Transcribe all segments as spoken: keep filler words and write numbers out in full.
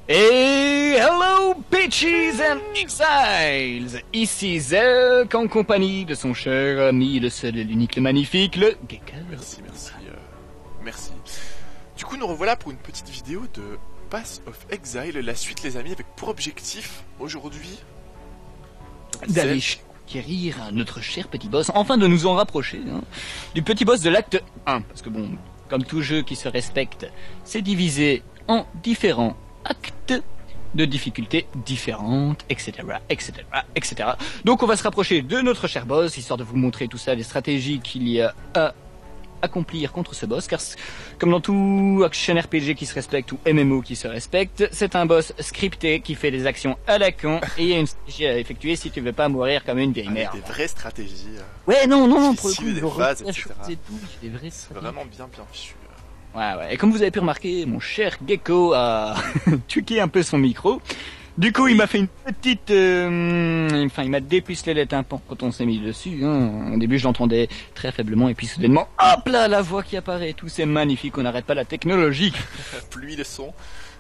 Et hello bitches and exiles. Ici Zelk en compagnie de son cher ami, le seul et l'unique, le magnifique, le Gekko. Merci, merci, euh, merci. Du coup, nous revoilà pour une petite vidéo de Path of Exile, la suite les amis, avec pour objectif aujourd'hui d'aller acquérir notre cher petit boss, enfin de nous en rapprocher hein, du petit boss de l'acte un. Parce que bon, comme tout jeu qui se respecte, c'est divisé en différents actes de difficultés différentes, et cetera, et cetera, et cetera. Donc on va se rapprocher de notre cher boss, histoire de vous montrer tout ça, les stratégies qu'il y a à accomplir contre ce boss, car comme dans tout action R P G qui se respecte ou M M O qui se respecte, c'est un boss scripté qui fait des actions à la con et il y a une stratégie à effectuer si tu veux pas mourir comme une vieille avec merde. des vraies stratégies. Euh, ouais, non, non, non, pour le coup, des phases, et cetera. Et tout, des vraies c'est vraiment bien, bien fichu. Ouais, ouais. Et comme vous avez pu remarquer, mon cher Gekko a tuqué un peu son micro. Du coup, il m'a fait une petite... Euh... Enfin, il m'a dépucelé les tympans quand on s'est mis dessus. Hein. Au début, je l'entendais très faiblement. Et puis, soudainement, hop là, la voix qui apparaît. Tout c'est magnifique. On n'arrête pas la technologie. Pluie de son.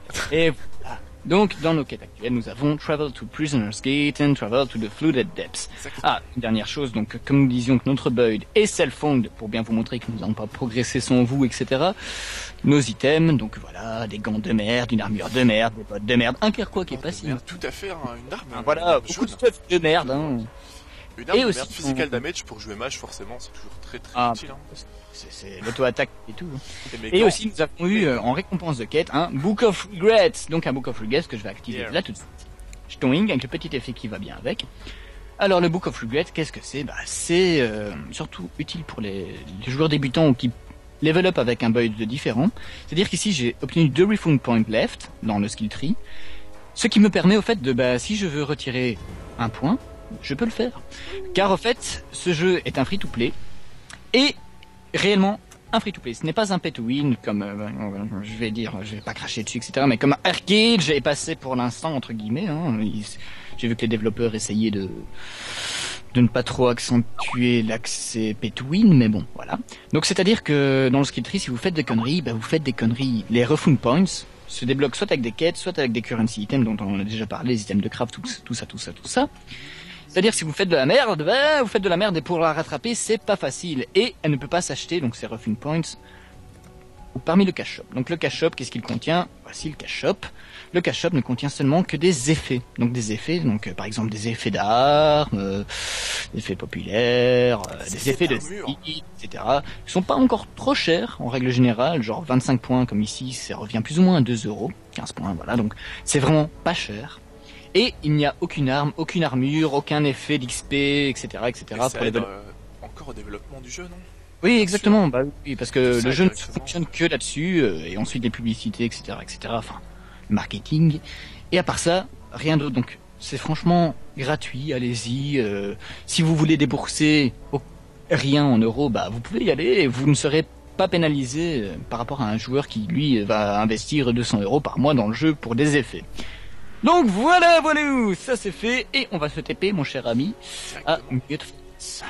Et voilà. Donc, dans nos quêtes actuelles, nous avons Travel to Prisoner's Gate and Travel to the Flooded Depths. Exactement. Ah, une dernière chose. Donc, comme nous disions que notre build est self-found, pour bien vous montrer que nous n'avons pas progressé sans vous, et cetera. Nos items, donc voilà, des gants de merde, une armure de merde, des bottes de merde, un Kerquois qui est pas si... Tout à fait, hein, une arme. Ah, voilà, une beaucoup jaune. de stuff de merde. Hein. Une arme Et de aussi, merde physical on... damage pour jouer mage, forcément, c'est toujours très très ah, utile. Hein. C'est l'auto-attaque et tout. Et, et aussi, nous avons eu, euh, en récompense de quête, un Book of Regrets. Donc un Book of Regrets que je vais activer yeah. là tout de suite. Ch'toing, avec le petit effet qui va bien avec. Alors le Book of Regrets, qu'est-ce que c'est? Bah c'est euh, surtout utile pour les, les joueurs débutants ou qui level up avec un build différent. C'est-à-dire qu'ici, j'ai obtenu deux refund points left dans le skill tree. Ce qui me permet au fait de, bah, si je veux retirer un point, je peux le faire. Car au fait, ce jeu est un free-to-play et réellement un free-to-play. Ce n'est pas un pay-to-win comme, euh, je vais dire, je vais pas cracher dessus, et cetera. Mais comme arcade, j'ai passé pour l'instant entre guillemets. Hein, j'ai vu que les développeurs essayaient de de ne pas trop accentuer l'accès pay-to-win, mais bon, voilà. Donc c'est-à-dire que dans le skill tree, si vous faites des conneries, bah, vous faites des conneries. Les refund points se débloquent soit avec des quêtes, soit avec des currency items dont on a déjà parlé, les items de craft, tout, tout ça, tout ça, tout ça. C'est-à-dire si vous faites de la merde, bah, vous faites de la merde et pour la rattraper, c'est pas facile. Et elle ne peut pas s'acheter, donc ces refund points, parmi le cash shop. Donc le cash shop, qu'est-ce qu'il contient? Voici le cash shop. Le cash shop ne contient seulement que des effets. Donc des effets, donc euh, par exemple des effets d'armes, euh, des effets populaires, euh, des effets de style, et cetera. Ils sont pas encore trop chers en règle générale, genre vingt-cinq points comme ici, ça revient plus ou moins à deux euros, quinze points, voilà. Donc c'est vraiment pas cher. Et il n'y a aucune arme, aucune armure, aucun effet d'X P, et cetera, et cetera. Et ça aide, euh, encore au développement du jeu, non? Oui, exactement. Bah oui, parce que le jeu ne fonctionne que là-dessus, euh, et ensuite les publicités, et cetera, et cetera. Enfin, marketing. Et à part ça, rien d'autre. Donc, c'est franchement gratuit. Allez-y. Euh, si vous voulez débourser rien en euros, bah vous pouvez y aller. Et vous ne serez pas pénalisé euh, par rapport à un joueur qui lui va investir deux cents euros par mois dans le jeu pour des effets. Donc voilà, voilà, ça c'est fait, et on va se T P, mon cher ami, à Mudflats.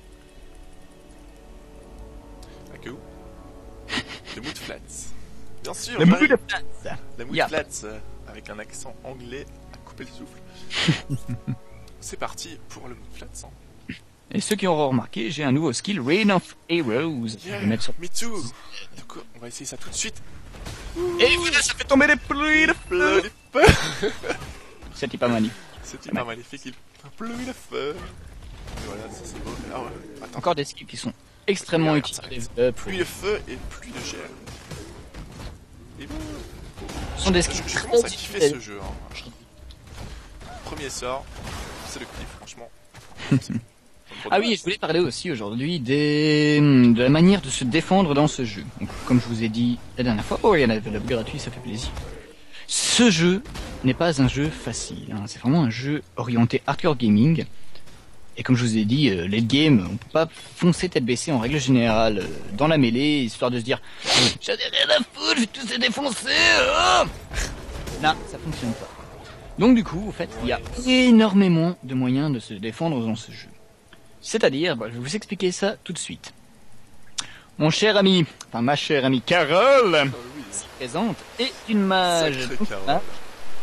Le Mudflats. Bien sûr, le Mudflats. Le Mudflats, euh, avec un accent anglais à couper le souffle. C'est parti pour le Mudflats. Hein. Et ceux qui auront remarqué, j'ai un nouveau skill, Rain of Arrows. Yeah, je vais mettre sur... me too. Donc, on va essayer ça tout de suite. Et voilà, ça fait tomber des pluies de feu. C'était pas magnifique. C'était pas magnifique, il pluie de feu. Et voilà, ça c'est beau. Ah ouais. Attends. Encore des skills qui sont extrêmement utiles. Euh, pluie de feu et pluie de gel. Et bon, ce sont des skills. Je, je commence à kiffer ce jeu. Hein. Premier sort, c'est le kiff, franchement. Ah oui, je voulais parler aussi aujourd'hui des... de la manière de se défendre dans ce jeu. Donc, comme je vous ai dit la dernière fois, oh il y en a de gratuit, ça fait plaisir. Ce jeu n'est pas un jeu facile, hein. C'est vraiment un jeu orienté hardcore gaming. Et comme je vous ai dit, euh, late game, on peut pas foncer tête baissée en règle générale euh, dans la mêlée, histoire de se dire j'en ai rien à foutre, je vais tous les défoncer. Oh non, ça fonctionne pas. Donc du coup, en fait, il y a énormément de moyens de se défendre dans ce jeu. C'est-à-dire, bah, je vais vous expliquer ça tout de suite. Mon cher ami, enfin ma chère amie Carole, oh, oui. présente, est une mage. Donc, là,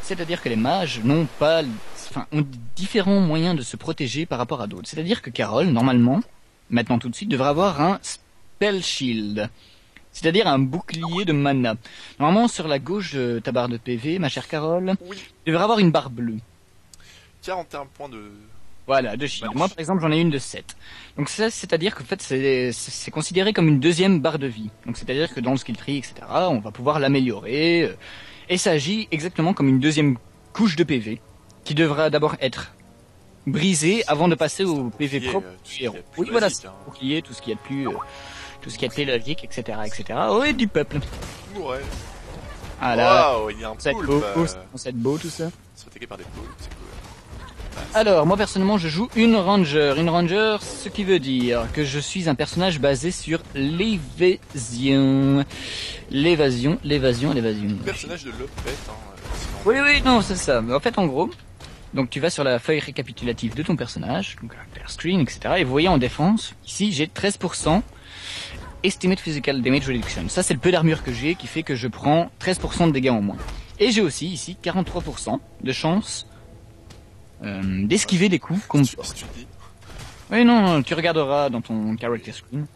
C'est-à-dire que les mages n'ont pas, enfin, ont différents moyens de se protéger par rapport à d'autres. C'est-à-dire que Carole, normalement, maintenant tout de suite, devrait avoir un spell shield. C'est-à-dire un bouclier de mana. Normalement, sur la gauche de ta barre de P V, ma chère Carole, Oui. tu devrais avoir une barre bleue. quarante et un points de... Voilà, de shield. Bah, Moi, par exemple, j'en ai une de sept. Donc ça, c'est-à-dire qu'en fait, c'est, c'est considéré comme une deuxième barre de vie. Donc c'est-à-dire que dans le skill tree, et cetera, on va pouvoir l'améliorer. euh, Et ça agit exactement comme une deuxième couche de P V, qui devra d'abord être brisée avant de passer au P V bouclier, propre euh, tout ce du qui est héros. plus Oui, voilà, basique, c'est hein. le bouclier, tout ce qui est plus... euh, tout ce qui est plus logique, et cetera, et cetera. Oh, et du peuple. Ouais. Voilà. Waouh, il y a un C'est poulpe. beau, euh, c'est beau tout ça. Se fait attaquer par des poulpes, c'est cool. Alors, moi personnellement, je joue une ranger. Une ranger, ce qui veut dire que je suis un personnage basé sur l'évasion. L'évasion, l'évasion, l'évasion. Personnage de Lopette, hein. euh, sinon- Oui, oui, non, c'est ça. Mais en fait, en gros, donc tu vas sur la feuille récapitulative de ton personnage, donc character screen, et cetera. Et vous voyez en défense, ici, j'ai treize pour cent Estimate Physical Damage Reduction. Ça, c'est le peu d'armure que j'ai qui fait que je prends treize pour cent de dégâts en moins. Et j'ai aussi, ici, quarante-trois pour cent de chance euh, d'esquiver des coups qu'on me Si tu- si tu dis. Oui, non, tu regarderas dans ton character screen.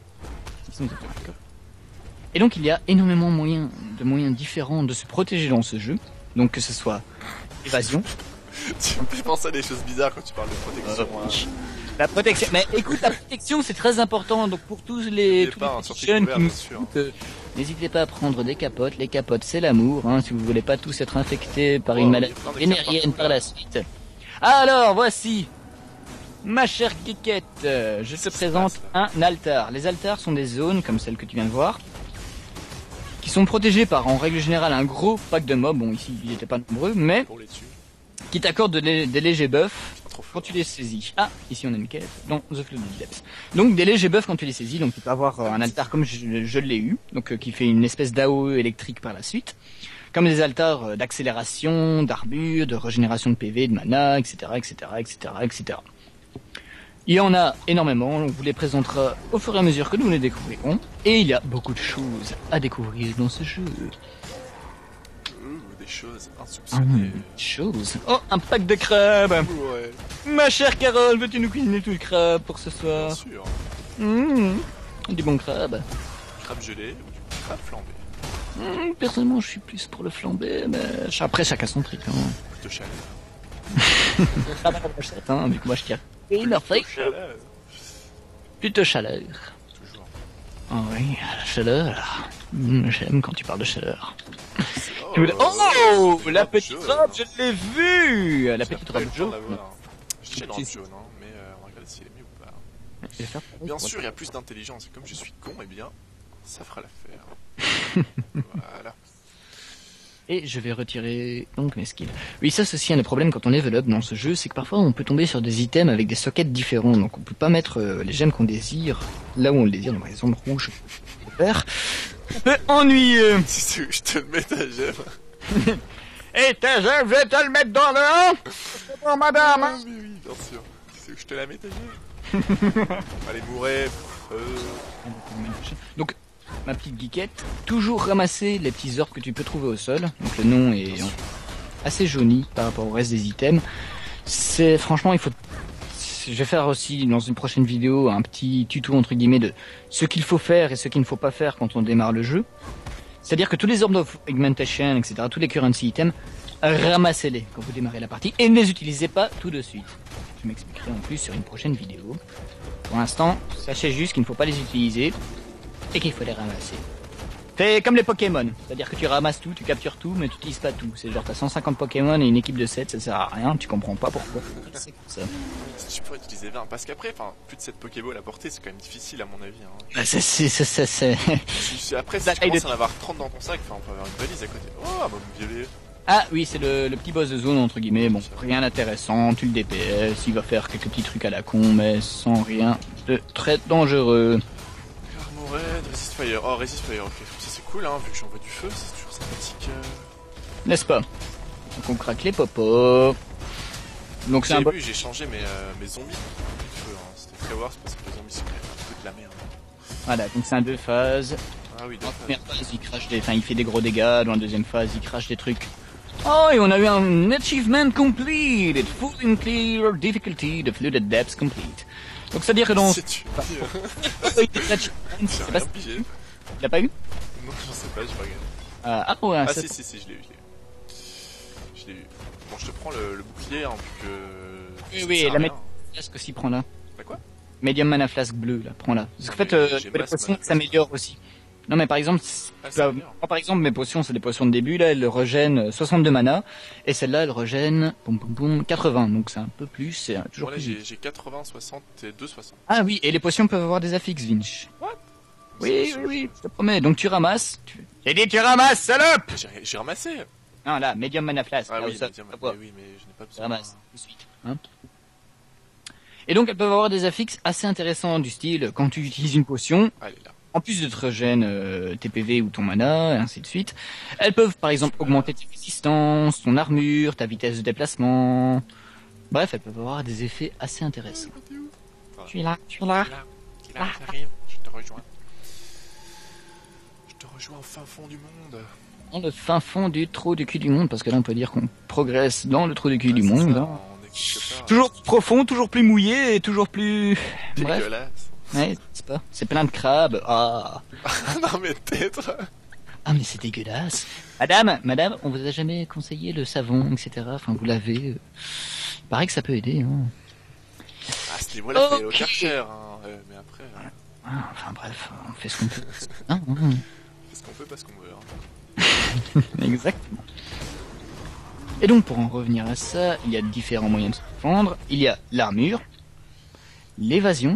Et donc, il y a énormément de moyens, de moyens différents de se protéger dans ce jeu. Donc, que ce soit évasion. Tu me fais penser à des choses bizarres quand tu parles de protection. Euh, hein. La protection. Mais écoute, la protection, c'est très important. Donc, pour tous les, N'oubliez tous pas, les hein, petits sortez jeunes couverts, qui nous bien sûr. écoutent, euh, n'hésitez pas à prendre des capotes. Les capotes, c'est l'amour. Hein, si vous voulez pas tous être infectés par Oh, une il y a maladie plein de vénérienne cartes par la partout, suite. Alors, voici. Ma chère Geekette, euh, je te Qu'est-ce qui se présente passe, un altar. Les altars sont des zones, comme celle que tu viens de voir, qui sont protégées par, en règle générale, un gros pack de mobs. Bon, ici, ils n'étaient pas nombreux, mais Pour les dessus. qui t'accordent de lé- des légers buffs Pas trop quand fort. tu les saisis. Ah, ici on a une quête dans The Flood of Depths. Donc des légers buffs quand tu les saisis, donc tu peux avoir euh, un altar comme je, je l'ai eu, donc euh, qui fait une espèce d'A O E électrique par la suite, comme des altars euh, d'accélération, d'armure, de régénération de P V, de mana, et cetera, et cetera, et cetera, et cetera. Il y en a énormément, on vous les présentera au fur et à mesure que nous les découvrirons, et il y a beaucoup de choses à découvrir dans ce jeu. Ouh, des choses Ah, insoupçonnées. choses. Oh, un pack de crabes. Ouais, Ma chère Carole, veux-tu nous cuisiner tout le crabe pour ce soir? bien sûr. Mmh, du bon crabe. Crabe gelé ou du crabe flambé. Mmh, personnellement, je suis plus pour le flambé, mais après, chacun son truc. Hein. Plutôt chaleur. Crabe à la brochette, hein, vu que moi je tiens. Et parfait. Chaleur. Plutôt chaleur. Toujours. Oh oui, la chaleur. Mmh, j'aime quand tu parles de chaleur. Oh, Tu voulais- Oh, une la robe petite jaune. robe, je l'ai vue. La J'ai petite pas eu robe le temps jaune. de la voir. Je tiens une robe Si. jaune, hein, mais euh, on va regarder si elle est mieux ou pas. Je vais faire pareil Bien pour- sûr, il y a plus d'intelligence. Et comme je suis con, eh bien, ça fera l'affaire. Voilà. Et je vais retirer donc mes skills. Oui, ça c'est aussi un des problèmes quand on level up dans ce jeu, c'est que parfois on peut tomber sur des items avec des sockets différents, donc on peut pas mettre euh, les gemmes qu'on désire là où on le désire, donc par exemple rouge, vert. Un peu ennuyeux. Si tu veux que je te le mette à gemme. Et ta gemme, je vais te le mettre dans le un. Bon, madame. Ah, mais oui, bien sûr. Tu veux que je te la mette à gemme. Allez, mourir. Euh... Donc, ma petite geekette, toujours ramasser les petits orbes que tu peux trouver au sol. Donc le nom est Bien sûr. assez jauni par rapport au reste des items. C'est franchement, il faut. Je vais faire aussi dans une prochaine vidéo un petit tuto entre guillemets de ce qu'il faut faire et ce qu'il ne faut pas faire quand on démarre le jeu. C'est-à-dire que tous les orbs of augmentation, et cetera, tous les currency items, ramassez-les quand vous démarrez la partie et ne les utilisez pas tout de suite. Je m'expliquerai en plus sur une prochaine vidéo. Pour l'instant, sachez juste qu'il ne faut pas les utiliser et qu'il faut les ramasser. C'est comme les Pokémon, c'est-à-dire que tu ramasses tout, tu captures tout, mais tu n'utilises pas tout. C'est genre t'as cent cinquante Pokémon et une équipe de sept, ça sert à rien, tu comprends pas pourquoi. C'est comme ça. Si tu pourrais utiliser vingt. Parce qu'après, enfin, plus de sept Pokéball à porter, c'est quand même difficile à mon avis. Hein. Bah, c'est, c'est, c'est, c'est, c'est- Si- si- après, si La tu taille de- commences à en avoir trente dans ton sac, enfin, on peut avoir une valise à côté. Oh, un môme violet. Ah oui, c'est le, le petit boss de zone entre guillemets. Bon, rien d'intéressant, tu le D P S, il va faire quelques petits trucs à la con, mais sans rien de très dangereux. Armored, Resist Fire. Oh, Resist Fire, ok. Ça, c'est cool, hein, vu que j'envoie du feu, c'est toujours sympathique. euh. N'est-ce pas? Donc on craque les popos. Donc c'est J'ai un boss. vu, j'ai changé mes, euh, mes zombies contre du feu. Hein. C'était très worse parce que les zombies, c'est quand même un peu de la merde. Voilà, donc c'est un deux phases. Ah oui, Dans la d'accord. première phase, il crache des, enfin, il fait des gros dégâts. Dans la deuxième phase, il crache des trucs Oh, et on a eu un achievement complete. Full and clear difficulty, the flooded depths complete. Donc, c'est-à-dire que dans... C'est tu... C'est J'ai pas... rien pigé. Tu l'as pas eu? Non, je sais pas, j'ai pas regardé. Ah, ah, ouais, Ah ça- si, si, si, je l'ai eu, je l'ai eu. Je l'ai eu. Bon, je te prends le, le bouclier, hein, vu que... Oui, ça oui, sert à la rien. Medium Flask aussi, prends-la. Bah quoi? Medium Mana Flask bleu, là, prends-la. Parce qu'en Mais fait, euh, j'ai les masse potions Mana Flask. s'améliorent aussi. Non, mais par exemple, Ah, tu c'est vas- bien. moi, par exemple, mes potions, c'est des potions de début, là, elles régènent soixante-deux mana, et celle-là, elle régène, boum, boum, boum, quatre-vingts, donc c'est un peu plus, c'est euh, toujours Moi, là, plus. j'ai j'ai quatre-vingts, soixante et deux, soixante. Ah oui, et les potions peuvent avoir des affixes, Vinch. Oui, oui, oui, je te promets. Donc tu ramasses. Tu... J'ai dit tu ramasses, salope! J'ai j'ai ramassé. Non, là, Medium Mana Flask. Ah là oui, où ça- mais, ça boit. mais oui, mais je n'ai pas Tu besoin. ramasses, tout de suite. Hein. Et donc elles peuvent avoir des affixes assez intéressants du style, quand tu utilises une potion, Ah, elle est là. en plus de te régène euh, tes P V ou ton mana, et ainsi de suite, elles peuvent par exemple augmenter tes résistances, ton armure, ta vitesse de déplacement. Bref, elles peuvent avoir des effets assez intéressants. Voilà. Je suis là, je suis là. Là, là, j'arrive, je te rejoins. Je te rejoins au fin fond du monde. Dans le fin fond du trou du cul du monde, parce que là on peut dire qu'on progresse dans le trou du cul Ouais, du c'est monde. ça, hein. on est quelque part. Toujours plus profond, toujours plus mouillé et toujours plus... Bref, Dégueulasse. ouais, c'est pas. C'est plein de crabes. Ah, Non mais peut-être. ah mais c'est dégueulasse. Madame, madame, on vous a jamais conseillé le savon, et cetera. Enfin, vous l'avez. Euh... Il paraît que ça peut aider. Hein. À ce niveau-là, faut y aller au Ok. Karcher, hein. euh, mais après, euh, Ah, enfin bref, on fait ce qu'on peut. Hein, hein, on fait ce qu'on peut, pas ce qu'on veut. Hein. exactement. Et donc pour en revenir à ça, il y a différents moyens de se défendre. Il y a l'armure, l'évasion,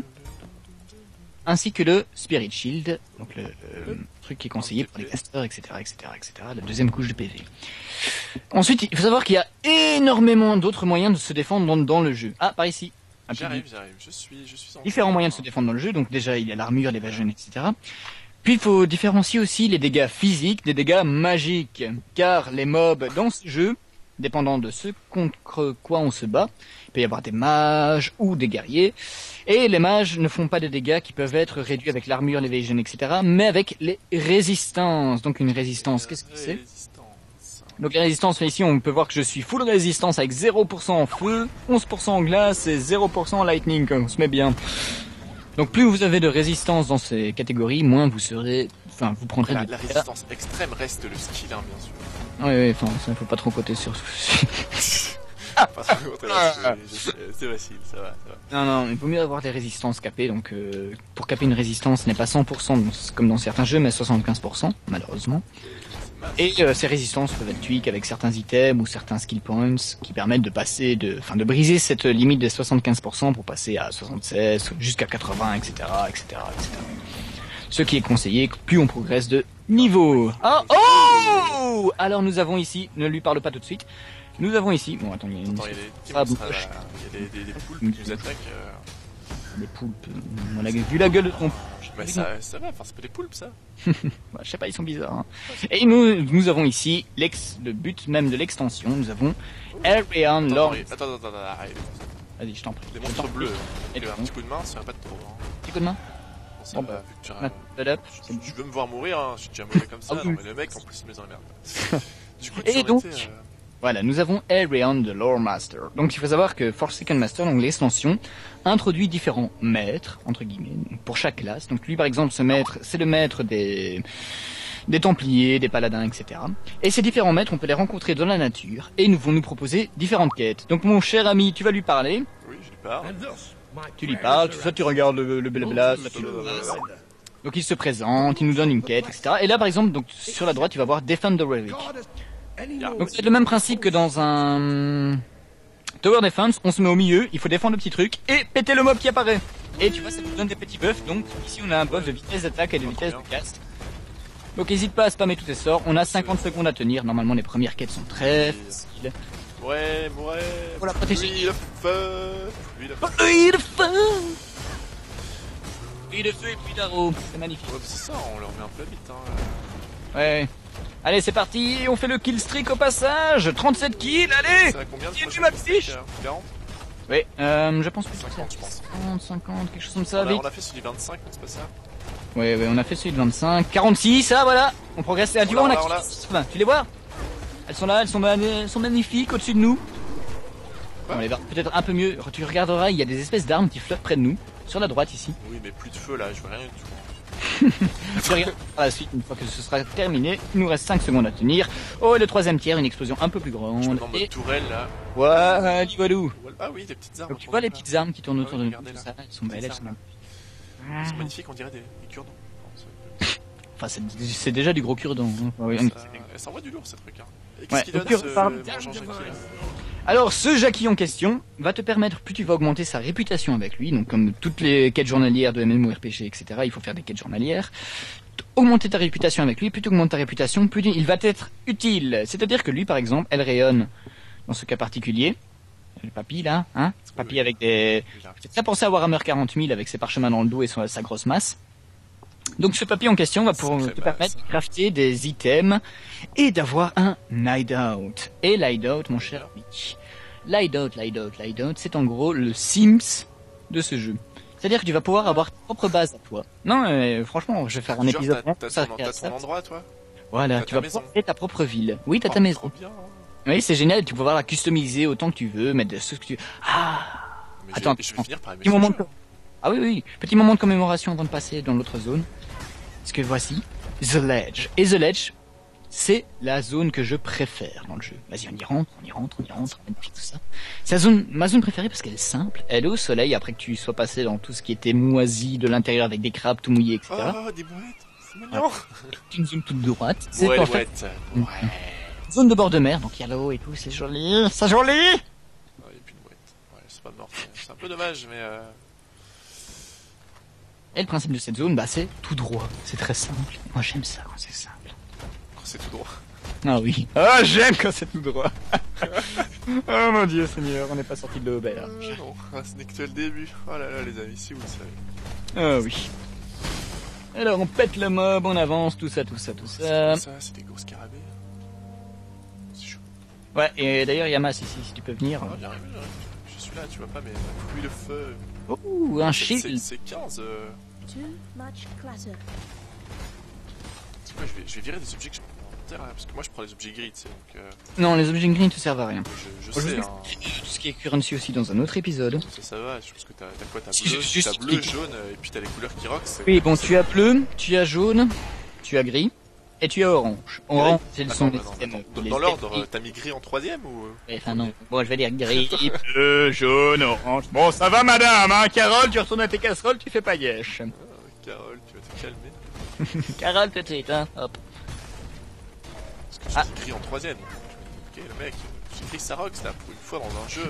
ainsi que le Spirit Shield, donc le, le truc qui est conseillé pour les casters, et cetera, et cetera, et cetera. La deuxième couche de P V. Ensuite, il faut savoir qu'il y a énormément d'autres moyens de se défendre dans, dans le jeu. Ah, par ici. Un petit J'arrive, j'arrive. Je suis, je suis en différents moyens de se défendre dans le jeu. Donc déjà, il y a l'armure, l'évasion, et cetera. Puis il faut différencier aussi les dégâts physiques des dégâts magiques, car les mobs dans ce jeu, dépendant de ce contre quoi on se bat, il peut y avoir des mages ou des guerriers, et les mages ne font pas de dégâts qui peuvent être réduits avec l'armure, l'évasion, et cetera, mais avec les résistances. Donc une résistance, qu'est-ce que c'est? Résistance. Donc les résistances, ici on peut voir que je suis full résistance avec zéro pour cent en feu, onze pour cent en glace et zéro pour cent en lightning, on se met bien. Donc plus vous avez de résistance dans ces catégories, moins vous serez, enfin vous prendrez La, de la résistance extrême reste le skill, hein, bien sûr. Oui, oui, enfin ça faut pas trop côté sur. Parce que, je- je- c'est facile, ça va, ça va. Non, non, il vaut mieux avoir des résistances capées. Donc euh, pour caper une résistance, ce n'est pas cent pour cent comme dans certains jeux, mais soixante-quinze pour cent malheureusement. Et euh, ces résistances peuvent être tweak avec certains items ou certains skill points qui permettent de passer de, enfin de briser cette limite des soixante-quinze pour cent pour passer à soixante-seize jusqu'à quatre-vingts, et cetera, et cetera, et cetera. Ce qui est conseillé, plus on progresse de niveau. Ah, oh! Alors nous avons ici, ne lui parle pas tout de suite. Nous avons ici, bon attends, il y a une Attends, il y a des petits Ah, monstres, bon. là, il y a des, des, des poulpes qui nous attaquent. euh, des poulpes. On a vu la gueule de ton. Mais ça, ça va, enfin c'est pas des poulpes ça. Bah, je sais pas, ils sont bizarres. Hein. Et nous, nous avons ici l'ex, le but même de l'extension. Nous avons Arian Attends, Lord. attends, attends, attends, attends, arrête. Vas-y, je t'en prie. Des Je t'en monstres prie. bleus. Et Donc, un bon. petit coup de main, ça va pas trop. Hein. Petit coup de main. Bon, ça Bon, va, bah, vu que tu Ah, hold up, c'est bon. Tu veux me voir mourir, hein, je suis déjà mauvais comme ça. Ah oui. Non, mais le mec en plus il me met dans la merde. Du coup, Et tu aurais donc- été, euh, Voilà, nous avons Arian the Lore Master. Donc il faut savoir que Forsaken Master, donc l'extension, introduit différents maîtres, entre guillemets, pour chaque classe. Donc lui par exemple, ce maître, c'est le maître des des Templiers, des Paladins, et cetera. Et ces différents maîtres, on peut les rencontrer dans la nature, et ils vont nous proposer différentes quêtes. Donc mon cher ami, tu vas lui parler, Oui, je lui parle. tu lui parles, tout ça, tu regardes le, le blabla, ça, tu le- donc il se présente, il nous donne une quête, et cetera. Et là par exemple, donc sur la droite, tu vas voir Defend the Relic. Donc c'est le même principe que dans un Tower Defense, on se met au milieu, il faut défendre le petit truc et péter le mob qui apparaît. Et tu vois, ça te donne des petits buffs, donc ici on a un buff de vitesse d'attaque et de vitesse de cast. Donc n'hésite pas à spammer tous tes sorts, on a cinquante secondes à tenir, normalement les premières quêtes sont très faciles. Ouais, ouais. Faut la protéger. Lui, le feu. Lui, le feu. Pluie de feu Pluie de feu et pluie d'arrows, c'est magnifique. Ouais, c'est ça, on leur met un peu la bite, hein. Ouais. Allez c'est parti, on fait le kill streak au passage, trente-sept kills, allez. Ça va combien de Kill prochaines ma streaks, fiche. euh, quarante Oui, euh, je pense que c'est cinquante, je pense. cinquante, cinquante, quelque chose comme ça, on a, Vic. on a fait celui vingt-cinq, non, c'est pas ça? Ouais, ouais, on a fait celui de vingt-cinq, quarante-six, ça, voilà. On progresse. Ah, tu vois, on a Voilà, voilà. Christophe. Tu les vois? Elles sont là, elles sont, ma- elles sont magnifiques au-dessus de nous. On les verra peut-être un peu mieux. Tu regarderas, il y a des espèces d'armes qui flottent près de nous, sur la droite ici. Oui, mais plus de feu là, je vois rien du tout. Tu regardes par la suite, une fois que ce sera terminé, il nous reste cinq secondes à tenir. Oh, et le troisième tiers, une explosion un peu plus grande. Je me mets en mode Et tourelle là. voilà, dis walou. Ah oui, des petites armes. Donc tu vois les petites armes qui tournent autour Ah oui, de nous, regardez, tout là. ça, elles sont belles, elles sont armes. belles. C'est magnifique, on dirait des, des cure-dents. Non, c'est- Enfin, c'est c'est déjà du gros cure-dent. hein. Ouais, ça, ça envoie du lourd ces trucs. Hein. Et qu'est-ce Ouais, qu'il au donne pire, ce par- mangeant Jackie là? Alors, ce Jackie en question va te permettre, plus tu vas augmenter sa réputation avec lui, donc comme toutes les quêtes journalières de MMORPG, et cetera, il faut faire des quêtes journalières, augmenter ta réputation avec lui, plus tu augmentes ta réputation, plus il va être utile. C'est-à-dire que lui, par exemple, elle rayonne, dans ce cas particulier, le papy là, hein, papy avec des... C'est ça penser à Warhammer quarante mille avec ses parchemins dans le dos et sa, sa grosse masse. Donc ce papy en question va pour te permettre de crafter des items et d'avoir un hideout. Et l'hideout, mon cher Mick. L'hideout, l'hideout, l'hideout, c'est en gros le Sims de ce jeu. C'est-à-dire que tu vas pouvoir avoir ta propre base à toi. Non, euh, franchement, je vais faire un Genre, épisode. T'as pour t'as ça, ton, faire t'as ça. ton endroit toi? Voilà, t'as tu ta vas maison. pouvoir créer ta propre ville. Oui, t'as Oh, ta maison. trop bien. Hein. Oui, c'est génial, tu peux pouvoir la customiser autant que tu veux, mettre de ce que tu... Ah Mais Attends, je, je vais finir par aimer petit ce moment jeu. de... Ah oui, oui, petit moment de commémoration avant de passer dans l'autre zone. Parce que voici The Ledge. Et The Ledge, c'est la zone que je préfère dans le jeu. Vas-y, on y rentre, on y rentre, on y rentre, magnifique tout ça. C'est la zone, ma zone préférée parce qu'elle est simple, elle est au soleil après que tu sois passé dans tout ce qui était moisi de l'intérieur avec des crabes tout mouillés, et cetera. Oh, des bouettes, c'est mignon. C'est une zone toute droite. C'est Ouais, en les fait bouettes. une Ouais. zone de bord de mer, donc il y a l'eau et tout, c'est joli, c'est joli. Ouais, il n'y a plus de bouettes. Ouais, c'est pas mort. C'est un peu dommage, mais euh... Et le principe de cette zone, bah c'est tout droit, c'est très simple. Moi j'aime ça quand c'est simple. quand c'est tout droit. Ah oui. Ah j'aime quand c'est tout droit. Oh mon dieu Seigneur, on n'est pas sorti de l'auberge. Euh, non, ah, ce n'est que le début. Oh là là, les amis, si vous le savez. Ah oui. Alors on pète le mob, on avance, tout ça, tout ça, tout ça. C'est ça, c'est des gros scarabées. C'est chaud. Ouais, et d'ailleurs Yamas ici, si tu peux venir. Ah, j'arrive, j'arrive. Je suis là, tu vois pas, mais oui, le feu. Oh, un C'est- shield. C'est c'est quinze. Euh... Too much clutter. C'est quoi, je vais, je vais virer des objets que je prends en terre là, parce que moi je prends les objets gris, tu sais, donc euh, Non, les objets green ne te servent à rien. je, je Je sais, vais hein. tout ce qui est currency aussi dans un autre épisode. Ça, ça va, je pense que t'as t'as quoi? T'as Si, bleu, je- je t'as bleu, explique. jaune, euh, et puis t'as les couleurs qui rock. c'est- Oui, bon, tu as bleu, tu as jaune, tu as gris, et tu as orange. Orange, c'est le Attends, son bah des non, systèmes. attends. Dans, Les dans l'ordre, gris. euh, t'as mis gris en troisième ou... euh Enfin non, bon je vais dire gris, bleu, jaune, orange. Bon ça va madame, hein, Carole, tu retournes à tes casseroles, tu fais pas yesh. Ah, Carole, tu vas te calmer. Carole tout de suite, hein, hop. Parce que j'ai Ah. dit gris en troisième. Ok, le mec, j'ai écrit ça rock, là, pour une fois dans un jeu.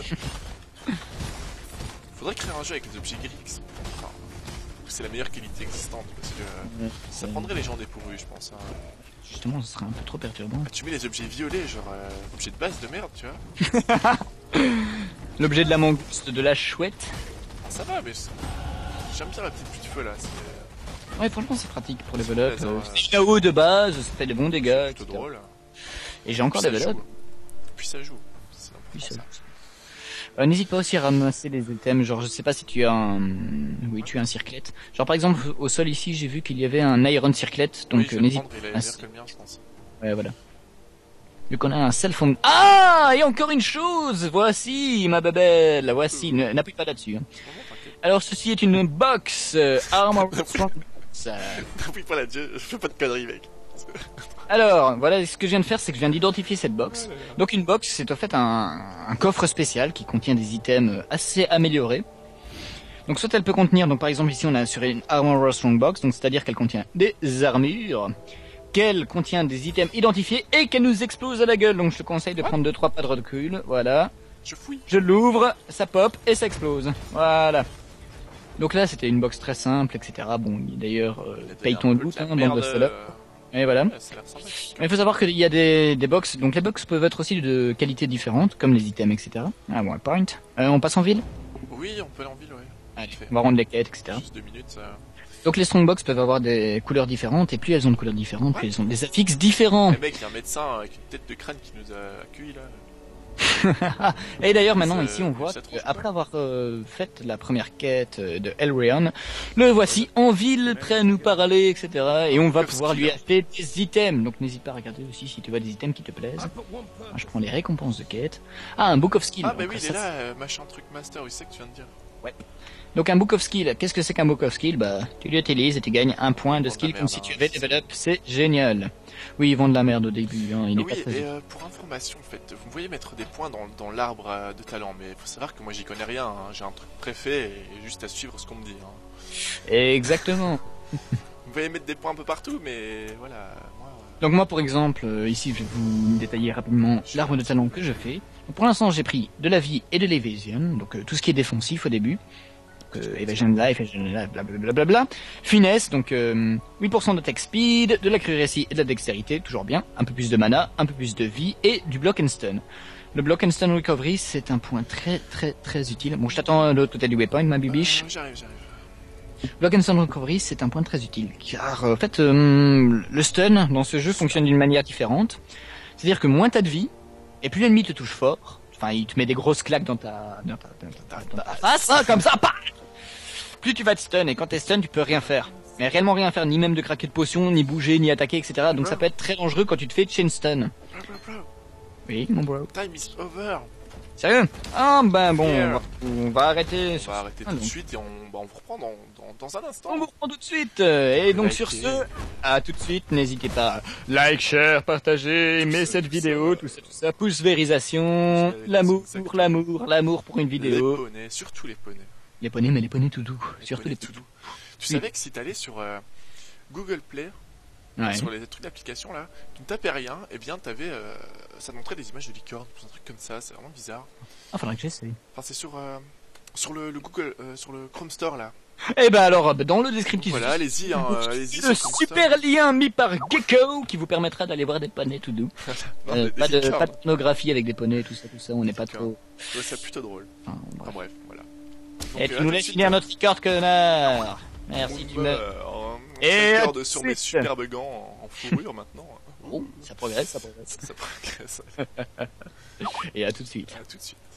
Faudrait créer un jeu avec des objets gris qui sont... enfin, c'est la meilleure qualité existante, parce que euh, ça prendrait les gens dépourvus, je pense. Hein. Justement, ce serait un peu trop perturbant. Tu mets les objets violets, genre euh, objets de base de merde, tu vois. L'objet de la mangouste, de la chouette. Ça va, mais c'est- j'aime bien la petite but de feu là. C'est Ouais, franchement c'est pratique pour level up. Ouais, Euh, ça va. C'est K O de base, ça fait des bons dégâts. c'est et plutôt cetera. drôle. Et j'ai encore Puis level ça up. joue. Puis ça joue. C'est Puis important, ça ça. Euh, N'hésite pas aussi à ramasser les items, genre je sais pas si tu as un... Oui, tu as un circlette. Genre par exemple au sol ici j'ai vu qu'il y avait un iron circlette, donc Oui, je euh, vais le n'hésite prendre, il est pas. meilleur que le mien, je pense. Ouais, voilà. Vu qu'on a un self on... Ah, et encore une chose. Voici ma babelle. Voici. Ne- N'appuie pas là-dessus. hein. Vraiment, t'inquiète. Alors ceci est une box euh, Armor Strong Box. Oui, voilà, Dieu, je fais pas de conneries, mec. Alors voilà, ce que je viens de faire, c'est que je viens d'identifier cette box. Donc une box, c'est en fait un, un coffre spécial qui contient des items assez améliorés. Donc soit elle peut contenir, donc par exemple ici on a sur une Armor Strong Box, donc c'est-à-dire qu'elle contient des armures, qu'elle contient des items identifiés et qu'elle nous explose à la gueule. Donc je te conseille de prendre deux trois pas de recul. Voilà. Je fouille. Je l'ouvre, ça pop et ça explose. Voilà. Donc là c'était une box très simple, et cetera. Bon, d'ailleurs, euh, Il a donné paye un ton peu doute, de la hein, bande merde, de salopes. euh, Et voilà. ouais, ça a l'air sympa. Mais il faut savoir qu'il y a des, des box, donc les box peuvent être aussi de qualité différente, comme les items, et cetera. Ah bon, point. Euh, on passe en ville. Oui, on peut aller en ville, ouais. Allez, Fait. on va rendre les quêtes, et cetera. Juste deux minutes. euh. Donc les strongbox peuvent avoir des couleurs différentes, et plus elles ont de couleurs différentes, plus elles ont des affixes différents. Le mec, il y a un médecin avec une tête de crâne qui nous a accueillis là. Et d'ailleurs maintenant Ça- ici on voit ça trouve qu'après avoir euh, fait la première quête euh, de Elrond, le voici en ville prêt à nous parler, et cetera. Et on va pouvoir lui acheter des items. Donc n'hésite pas à regarder aussi si tu vois des items qui te plaisent. Moi, je prends les récompenses de quête. Ah, un Book of Skill. Ah bah Donc, oui, il ça, est là, euh, machin truc master, oui, c'est ça que tu viens de dire. Donc un Book of Skill, qu'est-ce que c'est qu'un Book of Skill? Bah, tu l'utilises et tu gagnes un point de Oh, skill de la comme merde, si tu hein, avais c'est- develop, c'est génial. Oui, ils vendent de la merde au début, hein, il est oui, pas très... et euh, pour information, en fait, vous me voyez mettre des points dans, dans l'arbre euh, de talent, mais il faut savoir que moi j'y connais rien, hein. J'ai un truc préfet et juste à suivre ce qu'on me dit. Hein. Exactement. Vous voyez mettre des points un peu partout, mais voilà, moi... euh, Donc moi, pour exemple, euh, ici, je vais vous détailler rapidement l'arbre de talent que je fais. Donc, pour l'instant, j'ai pris de la vie et de l'évasion, donc euh, tout ce qui est défensif au début. Donc, euh, evasion life, evasion life, blablabla. Bla, bla, bla. Finesse, donc euh, huit pour cent d'attack speed, de l'accuracy et de la dextérité, toujours bien. Un peu plus de mana, un peu plus de vie et du block and stun. Le block and stun recovery, c'est un point très très très utile. Bon, je t'attends de l'autre côté du waypoint, ma bibiche. euh, j'arrive, j'arrive. Block and stun recovery, c'est un point très utile, car euh, en fait, euh, le stun dans ce jeu fonctionne d'une manière différente. C'est-à-dire que moins t'as de vie, et plus l'ennemi te touche fort, enfin il te met des grosses claques dans ta, dans ta, dans ta, dans ta face, hein, comme ça, pah plus tu vas te stun, et quand t'es stun, tu peux rien faire. Mais réellement rien faire, ni même de craquer de potion, ni bouger, ni attaquer, et cetera. Donc ça peut être très dangereux quand tu te fais chain stun. Bro, bro, bro, Oui, mon bro. time is over. Sérieux? Ah ben bon, Yeah. on va, on va arrêter On sur va arrêter Ah, tout de donc. suite et on, bah, on vous reprend dans, dans, dans un instant. On vous reprend tout de suite. Et donc Likez. sur ce, à tout de suite. N'hésitez pas. Like, share, partager, aimer ça, cette tout vidéo, ça. tout ça, tout ça. Pouce vérisation, Pouce l'amour, vérisation, l'amour, l'amour pour une Les vidéo. poneys, surtout les poneys. Les poneys, mais les poneys tout doux. Les Surtout poneys les tout doux. Tu Oui. savais que si t'allais sur euh, Google Play, Ouais. sur les trucs d'application là, tu ne tapais rien, et bien t'avais, euh, ça te montrait des images de licorne, un truc comme ça, c'est vraiment bizarre. Ah, faudrait que j'essaye. Enfin c'est sur euh, sur le, le Google, euh, sur le Chrome Store là. Eh ben alors, dans le descriptif. Voilà, allez-y, hein, euh, allez-y. Le sur Chrome super lien mis par Gecko qui vous permettra d'aller voir des poneys tout doux. Store. Non, Euh, des- pas des de licornes. pas de pornographie avec des poneys, tout ça, tout ça. On n'est pas Licorne. trop. Je trouve ça plutôt drôle. Enfin, Enfin bref. bref, voilà. Et Donc, tu euh, à nous tout de laisses suite, finir hein. notre record, connard. Merci, tu me. meurs. Et Et à tout sur de mes suite. superbes gants en, en fourrure maintenant. Oh, ça progresse, ça progresse. Ça progresse. Et à tout de suite. À tout de suite.